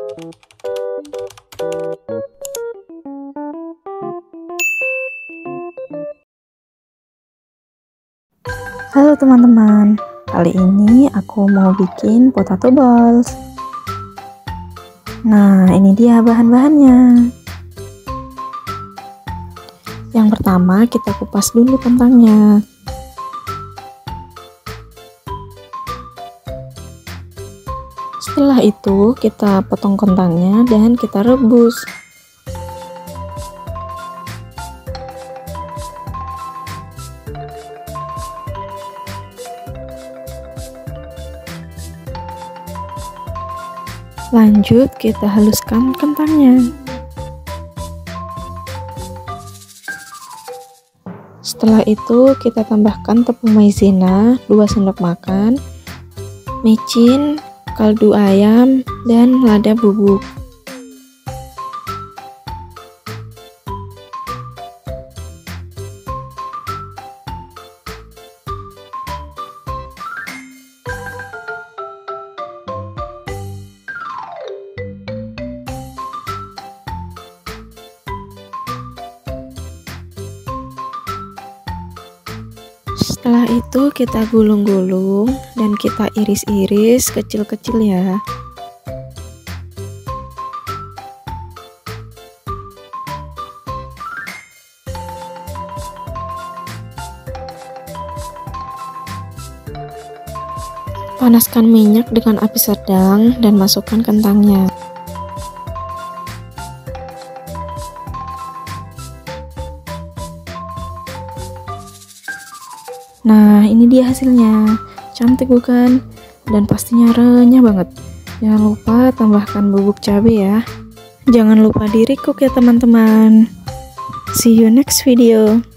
Halo teman-teman, kali ini aku mau bikin potato balls. Nah, ini dia bahan-bahannya. Yang pertama, kita kupas dulu kentangnya. Setelah itu, kita potong kentangnya dan kita rebus. Lanjut, kita haluskan kentangnya. Setelah itu, kita tambahkan tepung maizena 2 sendok makan, micin, kaldu ayam, dan lada bubuk. Setelah itu kita gulung-gulung dan kita iris-iris kecil-kecil ya. Panaskan minyak dengan api sedang dan masukkan kentangnya. Nah, ini dia hasilnya. Cantik bukan? Dan pastinya renyah banget. Jangan lupa tambahkan bubuk cabai ya. Jangan lupa di recook ya teman-teman. See you next video.